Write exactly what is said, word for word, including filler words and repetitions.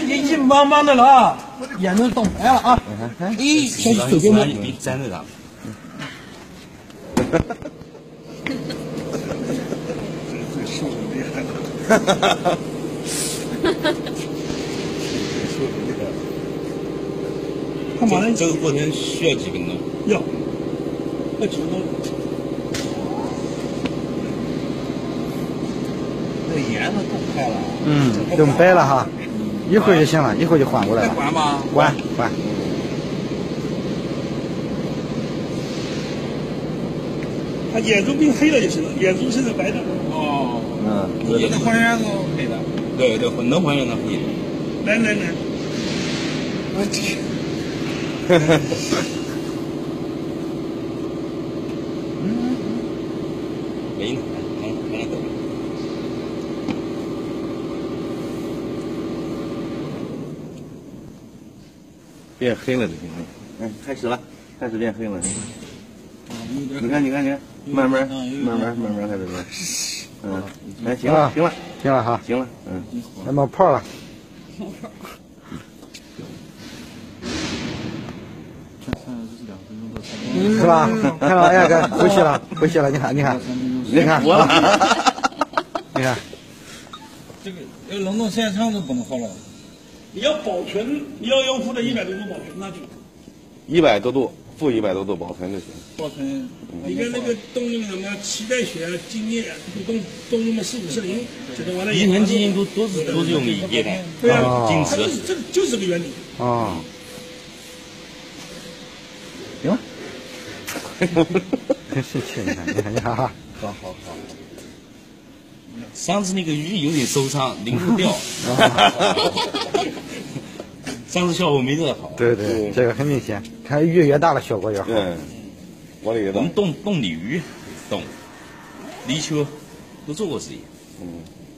已经茫茫的了啊，眼都冻白了啊！咦，小手给我， 你粘着它。 哈哈哈。这手很厉害的。哈哈哈。哈哈。手很厉害。 干嘛呢？ 这个过程需要几分钟？ 要，要几分钟？ 这颜色冻开了。 嗯，冻白了哈，一会儿就行了，一会儿就换过来了。 换吗？ 换换。 它眼珠变黑了就行了，眼珠现在白的。 哦。 嗯， 也能还原成黑的。对对，能还原成黑的。 来来来，我去。 哈哈。 嗯。没呢，还还能走。 变黑了，这现在，哎，开始了，开始变黑了。你看，你看，你看，慢慢，慢慢，慢慢开始变。嗯，哎，行了，行了， 行了哈， 行了，嗯， 还冒泡了。是吧？看到哎，哥回去了，回去了。你看，你看，你看，你看， 这个要冷冻时间长就不能好了。你要保存，你要用负的一百多度保存下去。 一百多度，负一百多度保存就行。 保存，你看那个冻用什么脐带血、精液，冻冻用的四五四零，这都完了。 以前基因都都是都是用的液态， 对啊， 晶它就是石。 这就是这个原理。 哦。 行了。 真是气，你看，你看，你看哈。 好好好。 上次那个鱼有点受伤，鳞不掉。上次效果没这个好。 对对，这个很明显，看鱼越大了效果越好。 嗯，我我们冻冻鲤鱼，冻泥鳅，都做过实验。 嗯。